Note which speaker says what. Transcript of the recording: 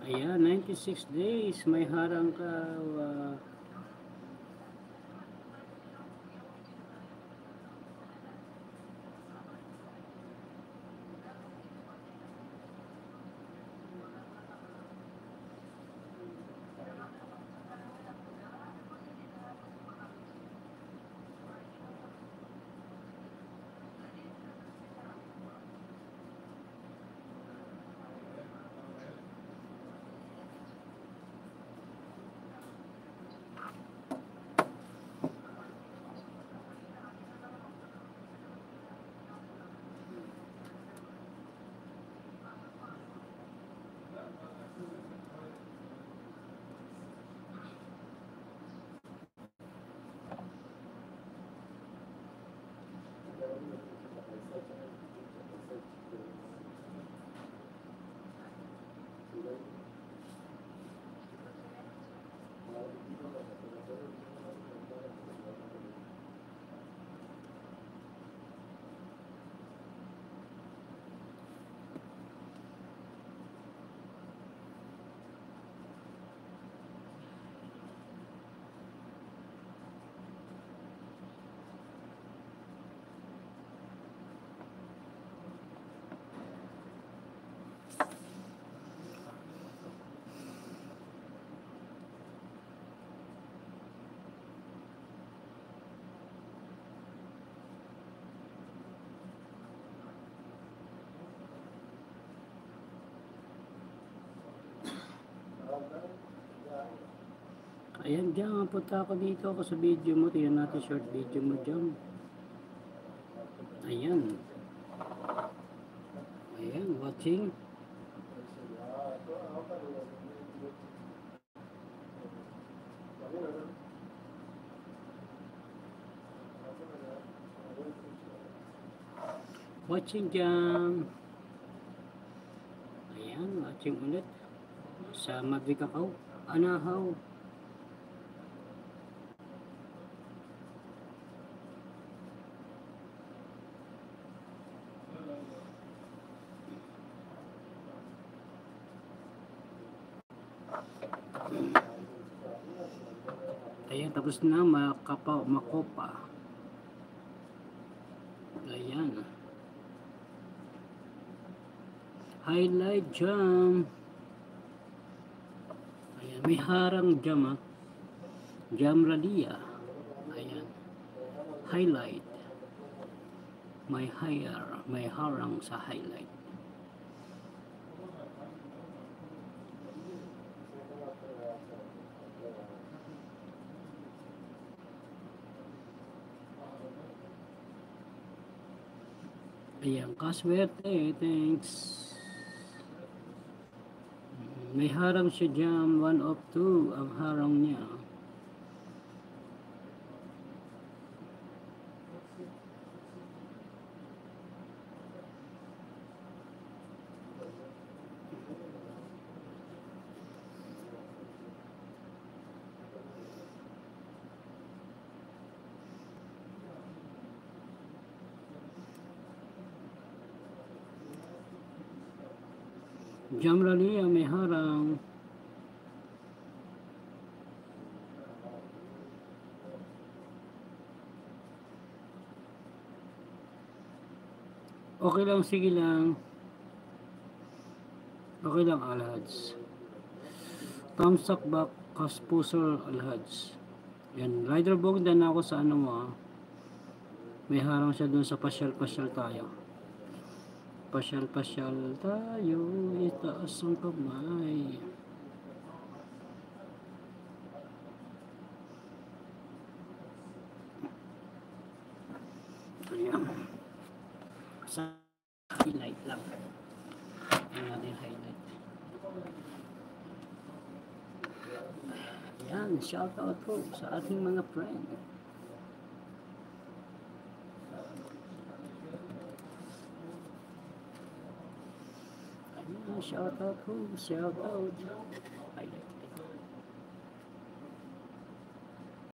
Speaker 1: Ayan, 96 days. May harang ka. Ayan, dyan. Punta ako dito ako sa video mo. Tingnan natin short video mo dyan. Ayan. Ayan, watching. Watching dyan. Ayan, watching ulit. Sa Mabikakaw. Anahaw. Ayan, tapos na makopa. Ayan. Highlight jam. Ayan, may harang jam, Jam radia. Ayan. Highlight. May harang sa highlight. Ayan, kaswerte, thanks. May harang siya jam, 1 of 2 ang harang niya. Jam radia, may harang. Okay lang, sige lang. Okay lang, Alhads. Thumbs up back, Kaspuser Alhads. Yan, Rider Bogdan ako sa ano mo. May harang siya dun sa pasyal-pasyal tayo. Pasyal-pasyal tayo, itaas ang kamay. Ayan. Sa highlight lang. Ayan natin highlight. Ayan, shout out po sa ating mga friend. Ayan, shout out po, shout out.